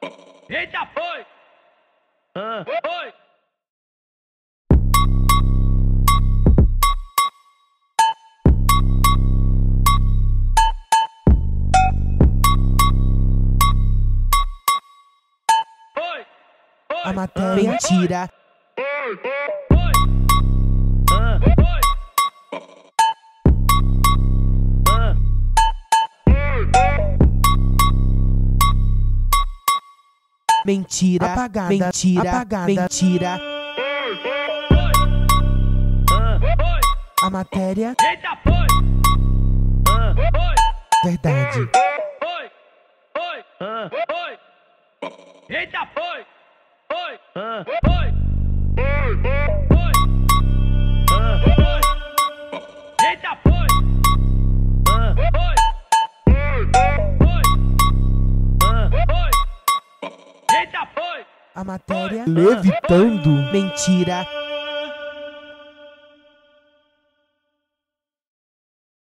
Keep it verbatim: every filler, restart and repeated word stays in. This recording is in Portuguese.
Eita, foi! Ah, foi! Foi! Foi! A matéria é mentira. Foi! Foi! Ah, foi! Ah, Mentira, apagada, mentira, apagada, mentira. foi! Ah, foi! A matéria, Eita, foi! Ah, foi! verdade. Foi! Foi! Ah, foi! Eita, foi! Foi! Ah, foi! Foi! Ah, foi! Eita, foi! Ah, foi! Foi! Ah, foi! Eita, foi! A matéria, levitando, mentira.